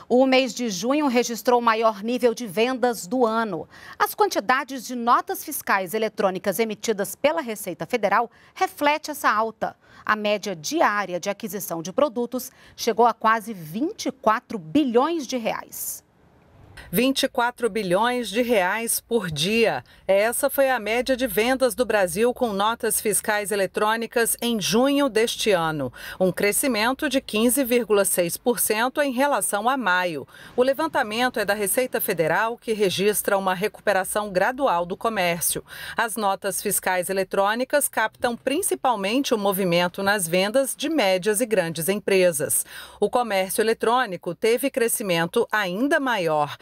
O mês de junho registrou o maior nível de vendas do ano. As quantidades de notas fiscais eletrônicas emitidas pela Receita Federal refletem essa alta. A média diária de aquisição de produtos chegou a quase 24 bilhões de reais. 24 bilhões de reais por dia. Essa foi a média de vendas do Brasil com notas fiscais eletrônicas em junho deste ano, um crescimento de 15,6% em relação a maio. O levantamento é da Receita Federal, que registra uma recuperação gradual do comércio. As notas fiscais eletrônicas captam principalmente o movimento nas vendas de médias e grandes empresas. O comércio eletrônico teve crescimento ainda maior,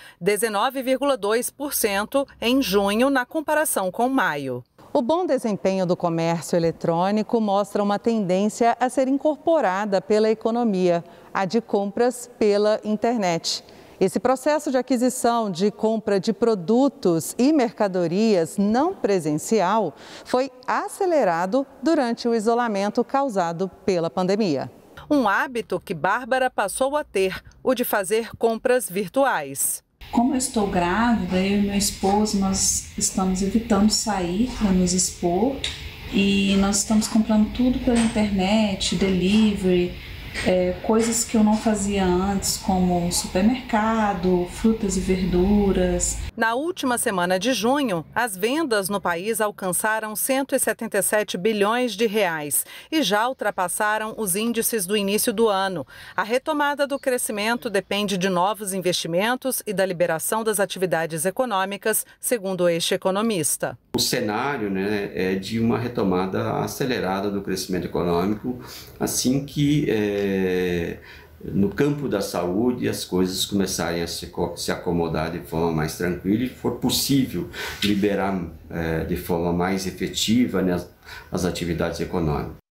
19,2% em junho, na comparação com maio. O bom desempenho do comércio eletrônico mostra uma tendência a ser incorporada pela economia, a de compras pela internet. Esse processo de aquisição de compra de produtos e mercadorias não presencial foi acelerado durante o isolamento causado pela pandemia. Um hábito que Bárbara passou a ter, o de fazer compras virtuais. Como eu estou grávida, eu e meu esposo, nós estamos evitando sair para nos expor e nós estamos comprando tudo pela internet, delivery, coisas que eu não fazia antes, como supermercado, frutas e verduras. Na última semana de junho, as vendas no país alcançaram 177 bilhões de reais e já ultrapassaram os índices do início do ano. A retomada do crescimento depende de novos investimentos e da liberação das atividades econômicas, segundo este economista. O cenário, é de uma retomada acelerada do crescimento econômico, assim que no campo da saúde as coisas começarem a se acomodar de forma mais tranquila e for possível liberar de forma mais efetiva as atividades econômicas.